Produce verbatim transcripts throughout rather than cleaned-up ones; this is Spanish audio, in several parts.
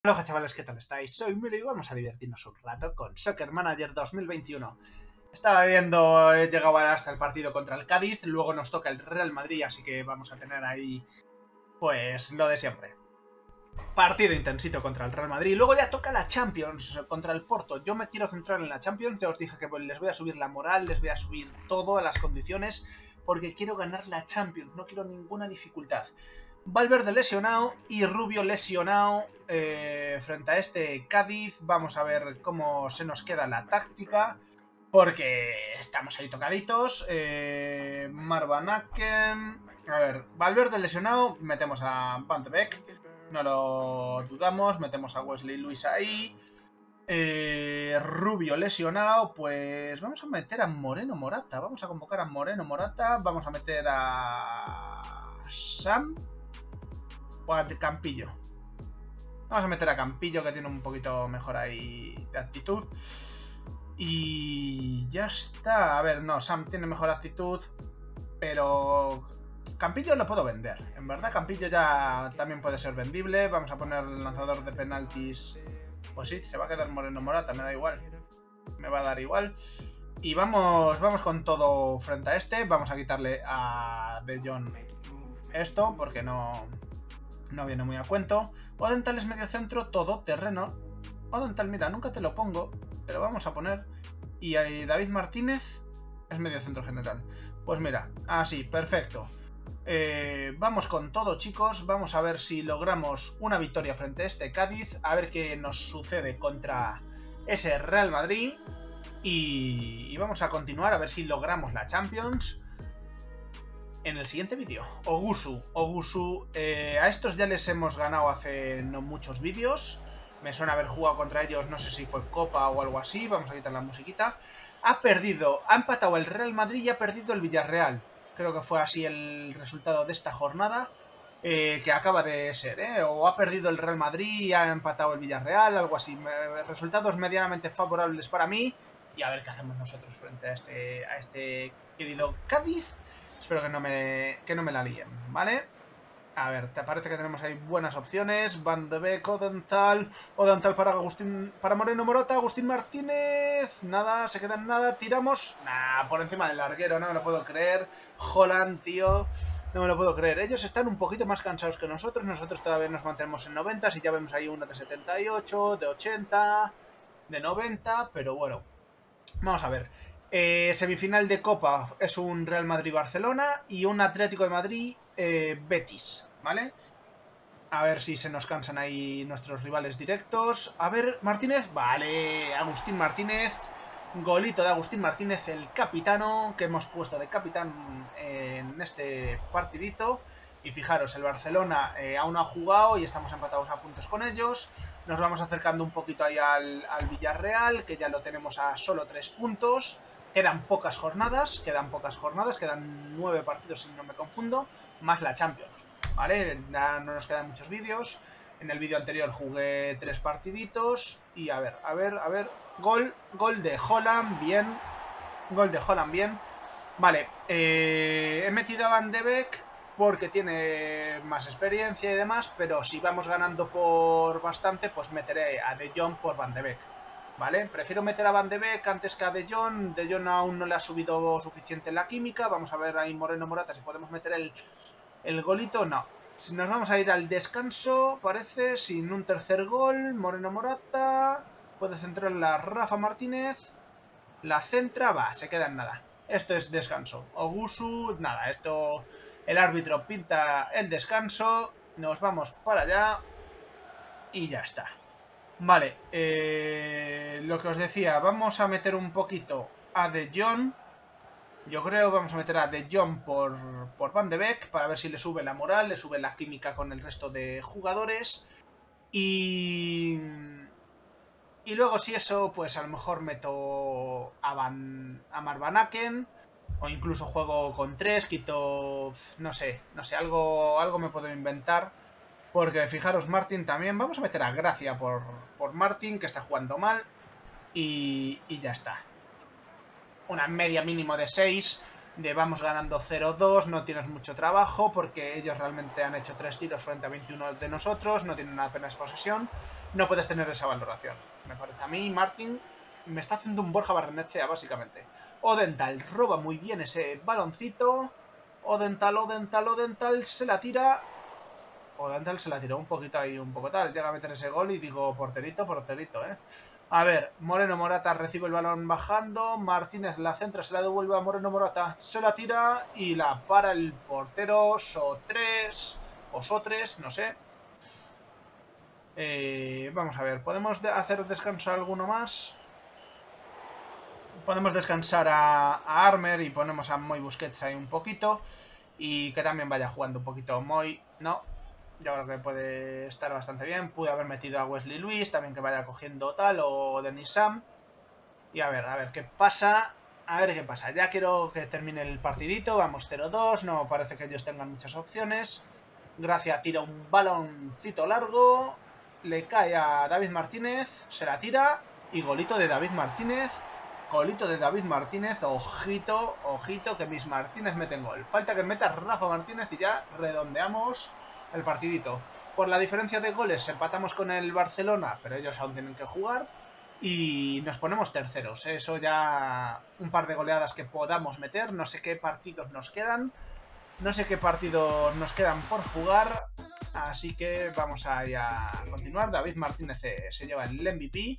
Hola chavales, ¿qué tal estáis? Soy Milo y vamos a divertirnos un rato con Soccer Manager dos mil veintiuno. Estaba viendo, he llegado hasta el partido contra el Cádiz, luego nos toca el Real Madrid, así que vamos a tener ahí, pues, lo de siempre. Partido intensito contra el Real Madrid, luego ya toca la Champions contra el Porto. Yo me quiero centrar en la Champions, ya os dije que les voy a subir la moral, les voy a subir todo a las condiciones, porque quiero ganar la Champions, no quiero ninguna dificultad. Valverde lesionado y Rubio lesionado eh, frente a este Cádiz. Vamos a ver cómo se nos queda la táctica, porque estamos ahí tocaditos. Eh, Marwan Hakem. A ver, Valverde lesionado, metemos a Van de Beek, no lo dudamos, metemos a Wesley Luis ahí. Eh, Rubio lesionado, pues vamos a meter a Moreno Morata, vamos a convocar a Moreno Morata, vamos a meter a Sam o a Campillo. Vamos a meter a Campillo, que tiene un poquito mejor ahí de actitud. Y ya está. A ver, no, Sam tiene mejor actitud, pero Campillo lo puedo vender. En verdad, Campillo ya también puede ser vendible. Vamos a poner el lanzador de penaltis. Pues sí, se va a quedar Moreno Morata, me da igual. Me va a dar igual. Y vamos, vamos con todo frente a este. Vamos a quitarle a De Jong esto, porque no... no viene muy a cuento. Odental es medio centro, todo terreno. Odental, mira, nunca te lo pongo, te lo vamos a poner. Y ahí David Martínez es medio centro general. Pues mira, así, perfecto. Eh, vamos con todo, chicos. Vamos a ver si logramos una victoria frente a este Cádiz. A ver qué nos sucede contra ese Real Madrid. Y, y vamos a continuar a ver si logramos la Champions en el siguiente vídeo. Ogusu, Ogusu, eh, a estos ya les hemos ganado hace no muchos vídeos. Me suena haber jugado contra ellos, no sé si fue Copa o algo así. Vamos a quitar la musiquita. Ha perdido, ha empatado el Real Madrid y ha perdido el Villarreal. Creo que fue así el resultado de esta jornada, eh, que acaba de ser, ¿eh? O ha perdido el Real Madrid y ha empatado el Villarreal, algo así. Resultados medianamente favorables para mí. Y a ver qué hacemos nosotros frente a este, a este querido Cádiz. Espero que no me, que no me la líen, ¿vale? A ver, te parece que tenemos ahí buenas opciones. Van de Beek, Odental. Odental para Agustín, para Moreno Morata. Agustín Martínez. Nada, se queda en nada. Tiramos. Nah, por encima del larguero, no me lo puedo creer. Holland, tío. No me lo puedo creer. Ellos están un poquito más cansados que nosotros. Nosotros todavía nos mantenemos en noventa. Y ya vemos ahí uno de setenta y ocho, de ochenta, de noventa. Pero bueno, vamos a ver. Eh, semifinal de Copa es un Real Madrid-Barcelona y un Atlético de Madrid eh, Betis, ¿vale? A ver si se nos cansan ahí nuestros rivales directos. A ver, Martínez, vale, Agustín Martínez, golito de Agustín Martínez, el capitano que hemos puesto de capitán en este partidito. Y fijaros, el Barcelona eh, aún no ha jugado y estamos empatados a puntos con ellos. Nos vamos acercando un poquito ahí al, al Villarreal, que ya lo tenemos a solo tres puntos. Quedan pocas jornadas, quedan pocas jornadas, quedan nueve partidos si no me confundo, más la Champions, ¿vale? Ya no nos quedan muchos vídeos. En el vídeo anterior jugué tres partiditos y a ver, a ver, a ver, gol, gol de Holland, bien, gol de Holland, bien. Vale, eh, he metido a Van de Beek porque tiene más experiencia y demás, pero si vamos ganando por bastante, pues meteré a De Jong por Van de Beek. ¿Vale? Prefiero meter a Van de Beek antes que a De Jong. De Jong aún no le ha subido suficiente la química. Vamos a ver ahí Moreno Morata si podemos meter el, el golito. No. Nos vamos a ir al descanso, parece, sin un tercer gol. Moreno Morata. Puede centrar la Rafa Martínez. La centra, va, se queda en nada. Esto es descanso. Ogusu, nada, esto... El árbitro pinta el descanso. Nos vamos para allá. Y ya está. Vale, eh, lo que os decía, vamos a meter un poquito a De Jong. Yo creo que vamos a meter a De Jong por, por Van de Beek para ver si le sube la moral, le sube la química con el resto de jugadores. Y... Y luego si eso, pues a lo mejor meto a, Van, a Marwan Hakem. O incluso juego con tres, quito... No sé, no sé, algo, algo me puedo inventar. Porque fijaros, Martín también. Vamos a meter a Gracia por, por Martín, que está jugando mal. Y, y ya está. Una media mínimo de seis. de vamos ganando cero dos, no tienes mucho trabajo, porque ellos realmente han hecho tres tiros frente a veintiuno de nosotros, no tienen apenas posesión, no puedes tener esa valoración. Me parece a mí, Martin me está haciendo un Borja Barrenechea, básicamente. Odental roba muy bien ese baloncito, Odental, Odental, Odental, se la tira... Odental se la tiró un poquito ahí, un poco tal, llega a meter ese gol y digo, porterito, porterito, eh. A ver, Moreno Morata recibe el balón bajando, Martínez la centra, se la devuelve a Moreno Morata, se la tira y la para el portero Sotres, o Sotres, no sé. Eh, vamos a ver, ¿podemos hacer descansar alguno más? Podemos descansar a, a Armer y ponemos a Moy Busquets ahí un poquito. Y que también vaya jugando un poquito Moy, ¿no? Yo creo que puede estar bastante bien. Pude haber metido a Wesley Luis, también que vaya cogiendo tal, o Denis Sam. Y a ver, a ver qué pasa. A ver qué pasa. Ya quiero que termine el partidito. Vamos cero dos. No parece que ellos tengan muchas opciones. Gracia tira un baloncito largo. Le cae a David Martínez. Se la tira. Y golito de David Martínez. Golito de David Martínez. Ojito, ojito que mis Martínez meten gol. Falta que meta Rafa Martínez y ya redondeamos el partidito. Por la diferencia de goles empatamos con el Barcelona, pero ellos aún tienen que jugar. Y nos ponemos terceros. Eso ya un par de goleadas que podamos meter. No sé qué partidos nos quedan. No sé qué partidos nos quedan por jugar. Así que vamos a, a continuar. David Martínez se lleva el M V P.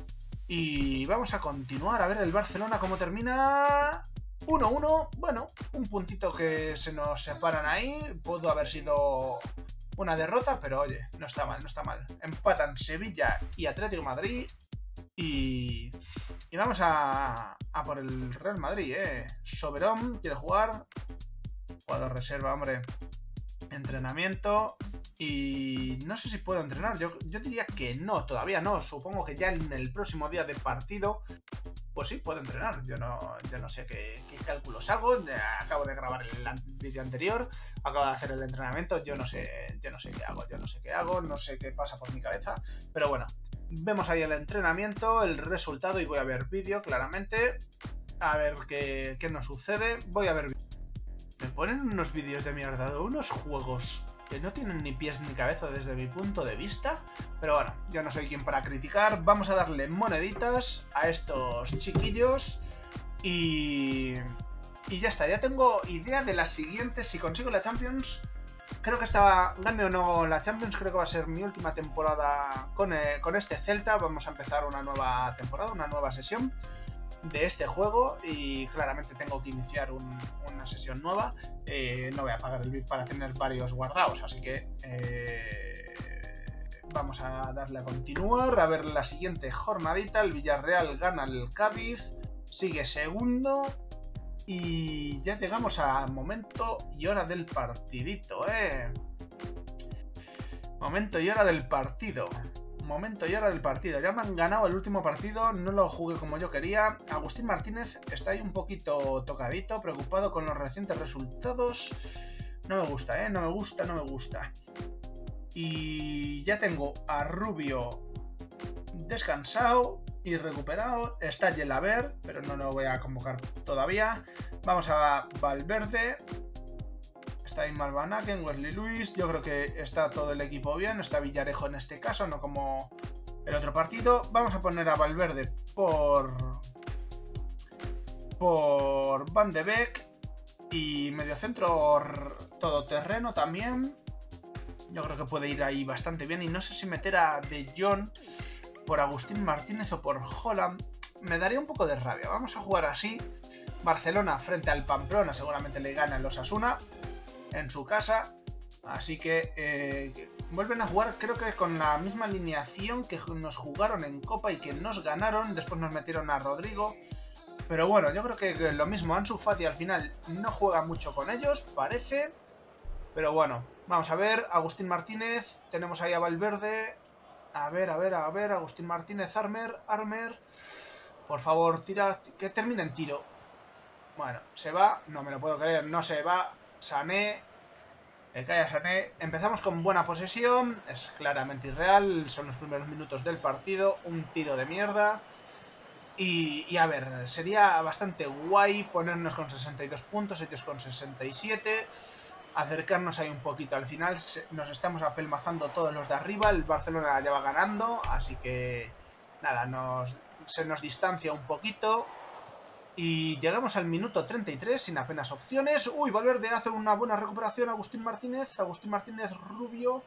Y vamos a continuar. A ver el Barcelona cómo termina. uno uno. Bueno, un puntito que se nos separan ahí. Pudo haber sido una derrota, pero oye, no está mal, no está mal. Empatan Sevilla y Atlético de Madrid. Y, y vamos a, a por el Real Madrid, ¿eh? Soberón quiere jugar. Jugador reserva, hombre. Entrenamiento. Y no sé si puedo entrenar. Yo, yo diría que no, todavía no. Supongo que ya en el próximo día de partido, pues sí, puedo entrenar. Yo no, yo no sé qué, qué cálculos hago. Acabo de grabar el vídeo anterior. Acabo de hacer el entrenamiento. Yo no sé, yo no sé qué hago. Yo no sé qué hago. No sé qué pasa por mi cabeza. Pero bueno. Vemos ahí el entrenamiento, el resultado y voy a ver vídeo claramente. A ver qué, qué nos sucede. Voy a ver vídeo. Me ponen unos vídeos de mierda, unos juegos que no tienen ni pies ni cabeza desde mi punto de vista. Pero bueno, yo no soy quien para criticar. Vamos a darle moneditas a estos chiquillos. Y... Y ya está, ya tengo idea de la siguiente. Si consigo la Champions... Creo que esta, gane o no la Champions, creo que va a ser mi última temporada con, eh, con este Celta. Vamos a empezar una nueva temporada, una nueva sesión de este juego y claramente tengo que iniciar un, una sesión nueva. Eh, no voy a pagar el V I P para tener varios guardados, así que eh, vamos a darle a continuar. A ver la siguiente jornadita. El Villarreal gana al Cádiz, sigue segundo. Y ya llegamos al momento y hora del partidito, ¿eh? Momento y hora del partido. Momento y hora del partido. Ya me han ganado el último partido, no lo jugué como yo quería. Agustín Martínez está ahí un poquito tocadito, preocupado con los recientes resultados. No me gusta, ¿eh? No me gusta, no me gusta. Y ya tengo a Rubio descansado y recuperado. Está Yelaber, pero no lo voy a convocar todavía. Vamos a Valverde. Está ahí Malvanaken, Wesley Luis. Yo creo que está todo el equipo bien. Está Villarejo en este caso, no como el otro partido. Vamos a poner a Valverde por por Van de Beek. Y mediocentro todoterreno también. Yo creo que puede ir ahí bastante bien. Y no sé si meter a De Jong por Agustín Martínez o por Haaland. Me daría un poco de rabia. Vamos a jugar así. Barcelona frente al Pamplona. Seguramente le ganan los Asuna en su casa. Así que eh, vuelven a jugar, creo que con la misma alineación que nos jugaron en Copa y que nos ganaron. Después nos metieron a Rodrigo. Pero bueno, yo creo que lo mismo. Ansu Fati al final no juega mucho con ellos, parece. Pero bueno, vamos a ver. Agustín Martínez. Tenemos ahí a Valverde. A ver, a ver, a ver, Agustín Martínez, Armer, Armer. Por favor, tira, que termine en tiro. Bueno, se va, no me lo puedo creer, no se va. Sané, le cae a Sané. Empezamos con buena posesión, es claramente irreal. Son los primeros minutos del partido, un tiro de mierda. Y, y a ver, sería bastante guay ponernos con sesenta y dos puntos, ellos con sesenta y siete. Acercarnos ahí un poquito. Al final nos estamos apelmazando todos los de arriba. El Barcelona ya va ganando, así que nada, nos, se nos distancia un poquito. Y llegamos al minuto treinta y tres sin apenas opciones. Uy, Valverde hace una buena recuperación. Agustín Martínez, Agustín Martínez Rubio.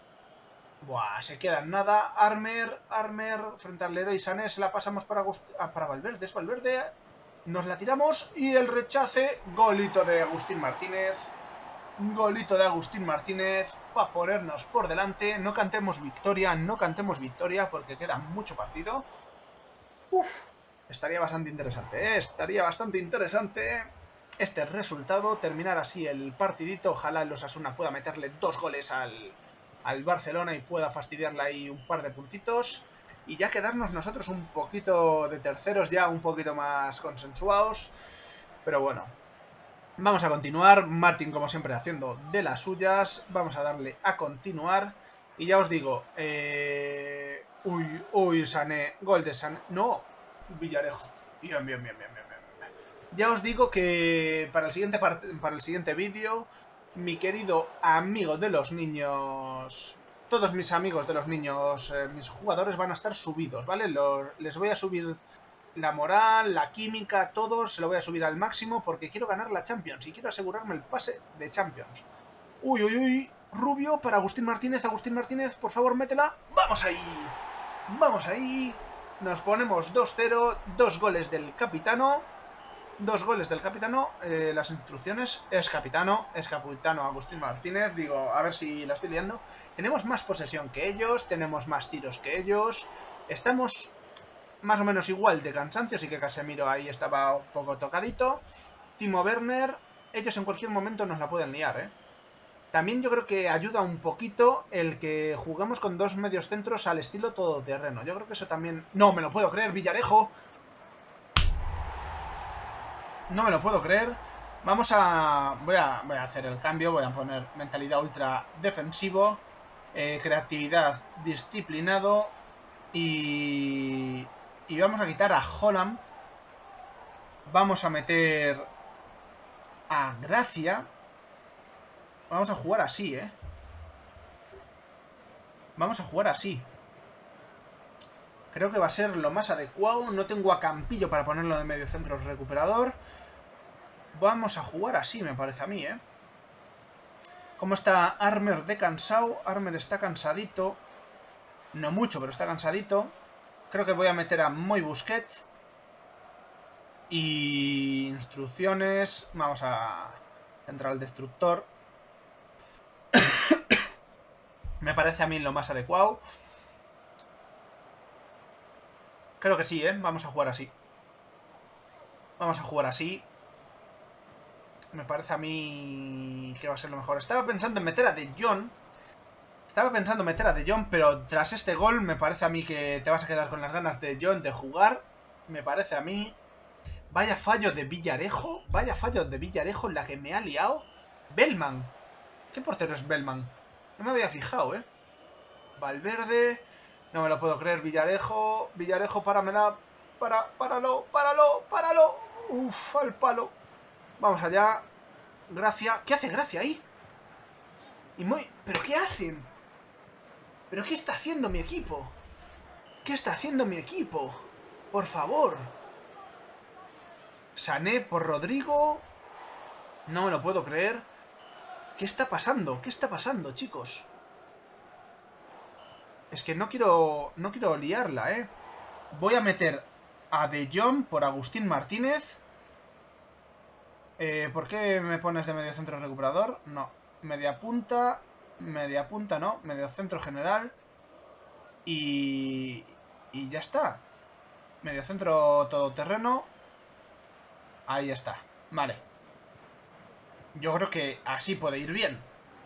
Buah, se queda en nada. Armer, Armer, frente al Leroy Sané, se la pasamos para, Agust ah, para Valverde, es Valverde. Nos la tiramos y el rechace. Golito de Agustín Martínez. Golito de Agustín Martínez para ponernos por delante. No cantemos victoria, no cantemos victoria porque queda mucho partido. Uf, estaría bastante interesante, ¿eh? Estaría bastante interesante este resultado. Terminar así el partidito. Ojalá el Osasuna pueda meterle dos goles al... al Barcelona y pueda fastidiarle ahí un par de puntitos. Y ya quedarnos nosotros un poquito de terceros, ya un poquito más consensuados. Pero bueno, vamos a continuar. Martín, como siempre, haciendo de las suyas. Vamos a darle a continuar. Y ya os digo, eh... uy, uy, Sané, gol de Sané. No, Villarejo. Bien, bien, bien, bien, bien, bien. Ya os digo que para el siguiente, para el siguiente vídeo, mi querido amigo de los niños, todos mis amigos de los niños, eh, mis jugadores van a estar subidos, ¿vale? Los, les voy a subir la moral, la química, todo, se lo voy a subir al máximo porque quiero ganar la Champions y quiero asegurarme el pase de Champions. Uy, uy, uy, Rubio para Agustín Martínez, Agustín Martínez, por favor, métela. ¡Vamos ahí! ¡Vamos ahí! Nos ponemos dos cero, dos goles del capitano. Dos goles del capitano, eh, las instrucciones, es capitano, es capitano Agustín Martínez, digo, a ver si la estoy liando. Tenemos más posesión que ellos, tenemos más tiros que ellos, estamos más o menos igual de cansancio, así que Casemiro ahí estaba un poco tocadito. Timo Werner, ellos en cualquier momento nos la pueden liar, ¿eh? También yo creo que ayuda un poquito el que jugamos con dos medios centros al estilo todoterreno, yo creo que eso también... No me lo puedo creer, Villarejo. No me lo puedo creer. Vamos a... Voy a, voy a hacer el cambio. Voy a poner mentalidad ultra defensivo. Eh, creatividad disciplinado. Y... Y vamos a quitar a Holland. Vamos a meter a Gracia. Vamos a jugar así, ¿eh? Vamos a jugar así. Creo que va a ser lo más adecuado. No tengo a Campillo para ponerlo de medio centro recuperador. Vamos a jugar así, me parece a mí, ¿eh? ¿Cómo está Armer de cansado? Armer está cansadito. No mucho, pero está cansadito. Creo que voy a meter a Moy Busquets. Y... instrucciones. Vamos a... entrar al destructor. Me parece a mí lo más adecuado. Creo que sí, ¿eh? Vamos a jugar así. Vamos a jugar así. Me parece a mí que va a ser lo mejor. Estaba pensando en meter a De Jong. Estaba pensando en meter a De Jong, pero tras este gol me parece a mí que te vas a quedar con las ganas de De Jong de jugar. Me parece a mí. Vaya fallo de Villarejo. Vaya fallo de Villarejo en la que me ha liado. Bellman. ¿Qué portero es Bellman? No me había fijado, ¿eh? Valverde. No me lo puedo creer, Villarejo. Villarejo, páramela. Para, páralo, páralo, páralo. Uf, al palo. Vamos allá. Gracia. ¿Qué hace Gracia ahí? Y muy... ¿Pero qué hacen? ¿Pero qué está haciendo mi equipo? ¿Qué está haciendo mi equipo? Por favor. Sané por Rodrigo. No me lo puedo creer. ¿Qué está pasando? ¿Qué está pasando, chicos? Es que no quiero... No quiero liarla, ¿eh? Voy a meter a De Jong por Agustín Martínez. Eh, ¿Por qué me pones de medio centro recuperador? No. Media punta. Media punta, no. Medio centro general. Y... Y ya está. Medio centro todoterreno. Ahí está. Vale. Yo creo que así puede ir bien.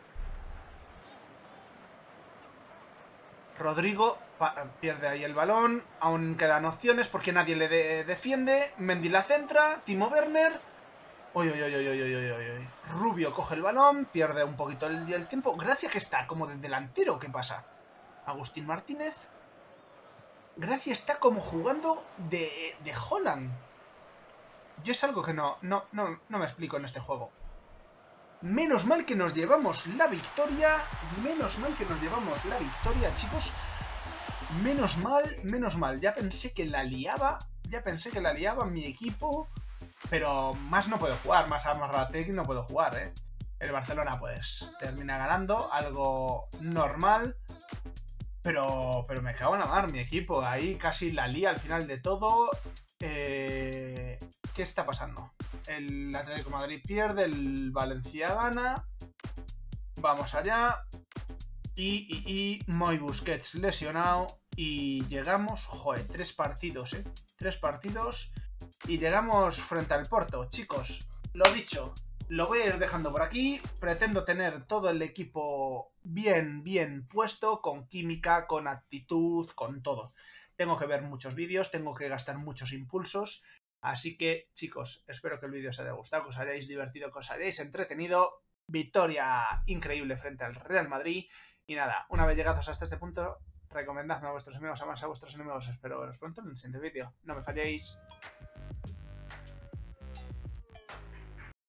Rodrigo pierde ahí el balón. Aún quedan opciones porque nadie le de defiende. Mendy la centra. Timo Werner. Uy, uy, uy, uy, uy, uy, uy, uy. Rubio coge el balón. Pierde un poquito el, el tiempo. Gracia que está como de delantero. ¿Qué pasa? Agustín Martínez. Gracia está como jugando de, de Haaland. Yo es algo que no, no, no, no me explico en este juego. Menos mal que nos llevamos la victoria. Menos mal que nos llevamos la victoria, chicos. Menos mal, menos mal. Ya pensé que la liaba. Ya pensé que la liaba mi equipo. Pero más no puedo jugar. Más a Marratec no puedo jugar, ¿eh? El Barcelona, pues, termina ganando. Algo normal. Pero, pero me cago en la mar, mi equipo. Ahí casi la lía al final de todo. Eh, ¿Qué está pasando? El Atlético de Madrid pierde, el Valencia gana. Vamos allá. Y, y, y Moy Busquets lesionado. Y llegamos, joder, tres partidos, ¿eh? Tres partidos. Y llegamos frente al Porto. Chicos, lo dicho, lo voy a ir dejando por aquí. Pretendo tener todo el equipo bien, bien puesto, con química, con actitud, con todo. Tengo que ver muchos vídeos, tengo que gastar muchos impulsos. Así que, chicos, espero que el vídeo os haya gustado, que os hayáis divertido, que os hayáis entretenido. Victoria increíble frente al Real Madrid. Y nada, una vez llegados hasta este punto, recomendadme a vuestros amigos, a más a vuestros enemigos. Espero veros pronto en el siguiente vídeo. No me falléis.